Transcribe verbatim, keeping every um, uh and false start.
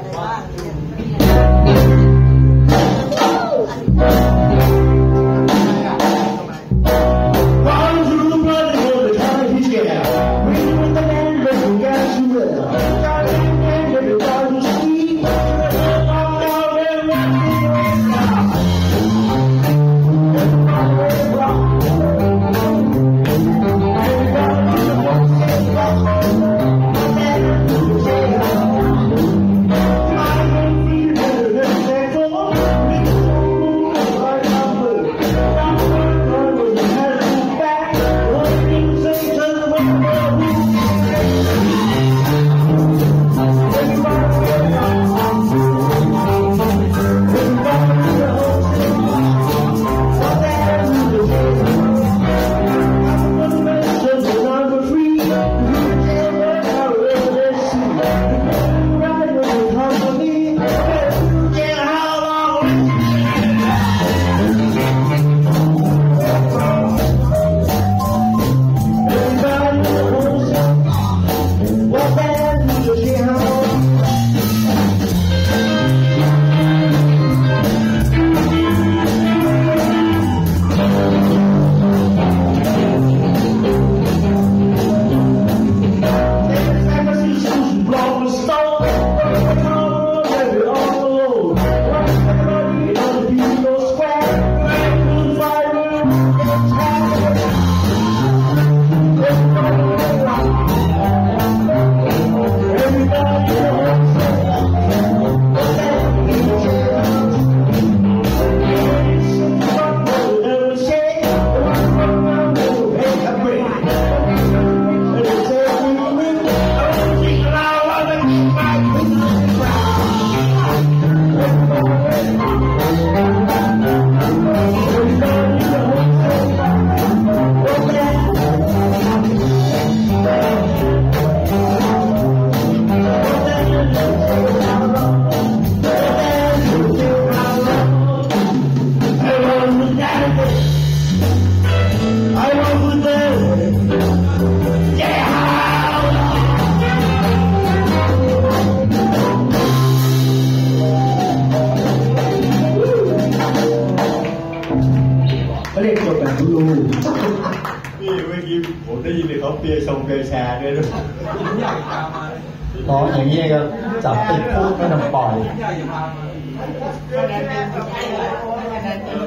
เขาเรียกตัวแบบรูนี่เมื่อกี้ผมได้ยินเขาเปียชงเปียแชร์ด้วยนะน้องอย่างนี้ก็จับติดพูดไม่ต้องปล่อย